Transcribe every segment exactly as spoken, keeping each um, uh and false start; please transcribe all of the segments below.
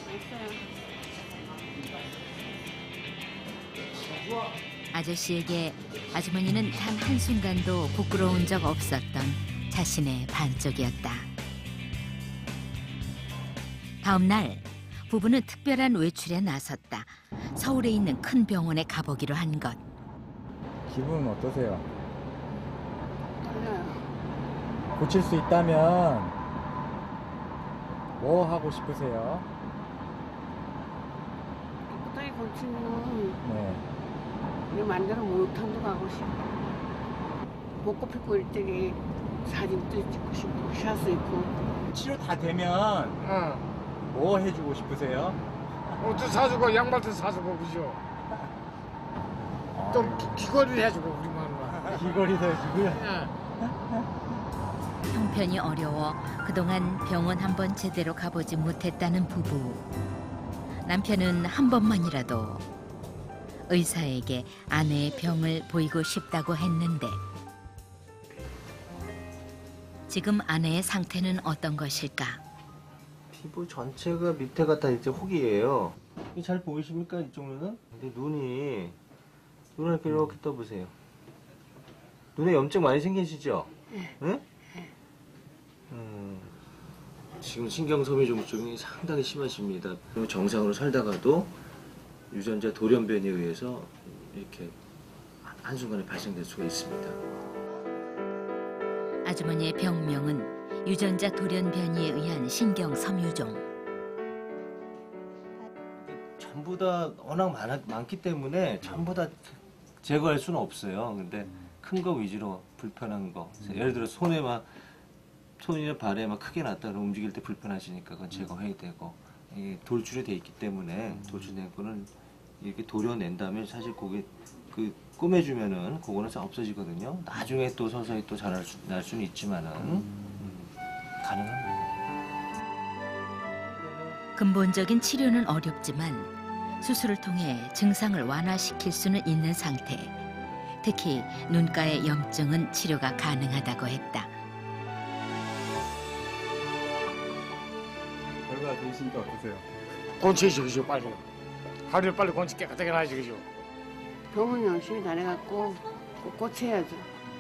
아저씨에게 아주머니는 단 한순간도 부끄러운 적 없었던 자신의 반쪽이었다. 다음 날 부부는 특별한 외출에 나섰다. 서울에 있는 큰 병원에 가보기로 한 것. 기분은 어떠세요? 떨려요. 고칠 수 있다면 뭐 하고 싶으세요? 깨끗하게 고치면 네. 내 맘대로 목욕탕도 가고 싶고 벚꽃 피고 일 때에 사진도 찍고 싶고 샷도 있고. 치료 다 되면 어. 뭐 해주고 싶으세요? 옷도 사주고 양말도 사주고 그죠? 좀 기- 귀걸이를 해주고 우리 마누라. 귀걸이도 해주고요. 예. 형편이 어려워 그동안 병원 한 번 제대로 가보지 못했다는 부부. 남편은 한 번만이라도 의사에게 아내의 병을 보이고 싶다고 했는데 지금 아내의 상태는 어떤 것일까? 피부 전체가 밑에가 다 이제 혹이에요. 이게 잘 보이십니까 이쪽 눈은? 근데 눈이 눈을 이렇게 이렇게 떠보세요. 눈에 염증 많이 생기시죠? 네. 네? 음, 지금 신경섬유 종증이 상당히 심하십니다. 정상으로 살다가도 유전자 돌연변이에 의해서 이렇게 한순간에 발생될 수가 있습니다. 아주머니의 병명은 유전자 돌연변이에 의한 신경섬유종. 전부 다 워낙 많아, 많기 때문에 전부 다 제거할 수는 없어요. 근데 큰 거 위주로 불편한 거. 예를 들어 손에 막 손이나 발에 막 크게 났다 그러면 움직일 때 불편하시니까 그건 제거해야 되고 이게 돌출이 돼 있기 때문에 돌출된 거는 이렇게 도려낸 다음에 사실 그게 그 꾸며주면은 그거는 다 없어지거든요. 나중에 또 서서히 또 자랄 수, 날 수는 있지만은 음, 가능합니다. 근본적인 치료는 어렵지만 수술을 통해 증상을 완화시킬 수는 있는 상태. 특히 눈가의 염증은 치료가 가능하다고 했다. 결과 좋으시니까 어떠세요? 곤치지 그죠 빨리. 하루에 빨리 곤치 깨끗하게 나야지 그죠? 병원 열심히 다녀갖고 꼭 고쳐야죠.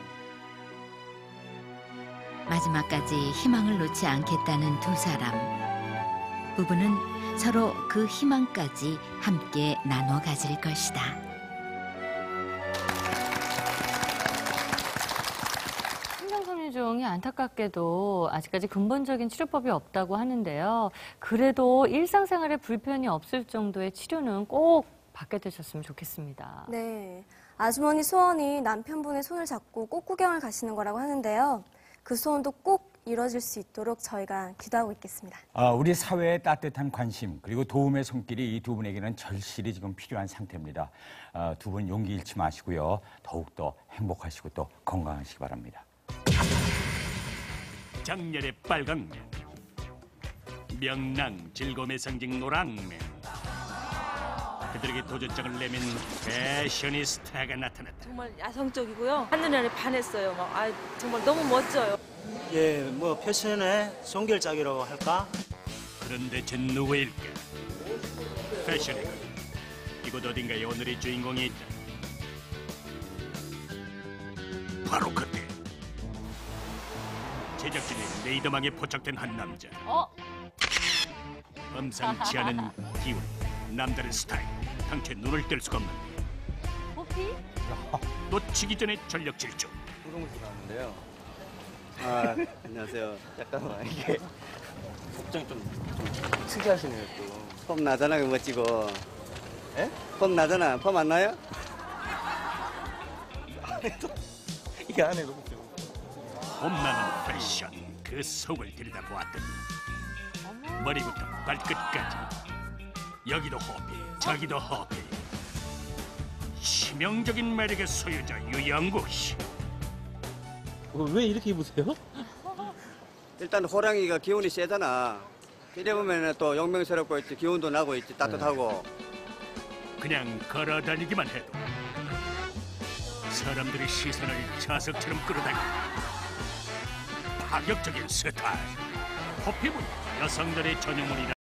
마지막까지 희망을 놓지 않겠다는 두 사람. 부부는 서로 그 희망까지 함께 나눠 가질 것이다. 신경섬유종이 안타깝게도 아직까지 근본적인 치료법이 없다고 하는데요. 그래도 일상생활에 불편이 없을 정도의 치료는 꼭 받게 되셨으면 좋겠습니다. 네, 아주머니 소원이 남편분의 손을 잡고 꽃구경을 가시는 거라고 하는데요. 그 소원도 꼭 이뤄질 수 있도록 저희가 기도하고 있겠습니다. 아, 우리 사회의 따뜻한 관심 그리고 도움의 손길이 이 두 분에게는 절실히 지금 필요한 상태입니다. 아, 두 분 용기 잃지 마시고요. 더욱더 행복하시고 또 건강하시기 바랍니다. 장렬의 빨강면, 명랑 즐거움의 상징 노랑면. 그들에게 도전장을 내민 패셔니스타가 나타났다. 정말 야성적이고요. 한눈에 반했어요. 막, 아, 정말 너무 멋져요. 예, 뭐 패션의 성결작이라고 할까? 그런데 쟤 누구일까? 패션의 것. 이곳 어딘가에 오늘의 주인공이 있다. 바로 그때 제작진의 레이더망에 포착된 한 남자. 어? 엄상치 않은 기운, 남다른 스타일. 당최 눈을 뗄 수가 없는데 호피? 놓치기 전에 전력 질주. 소동수 나왔는데요. 아, 안녕하세요. 잠깐만 이게 복장이 좀, 좀 특이하시네요 또. 폼 나잖아, 그 멋지고. 에? 폼 나잖아. 폼 안 나요? 안에도 이게 안에 너무 좀. 봄나는 패션 그 속을 들여다보았더니 머리부터 발끝까지 여기도 호피 저기도 호피. 치명적인 매력의 소유자 유영국 씨. 왜 이렇게 입으세요? 일단 호랑이가 기운이 세잖아. 이래 보면 또 용맹스럽고 있지, 기운도 나고 있지, 따뜻하고. 그냥 걸어다니기만 해도 사람들의 시선을 자석처럼 끌어당기는 파격적인 스타일. 호피는 여성들의 전용문이라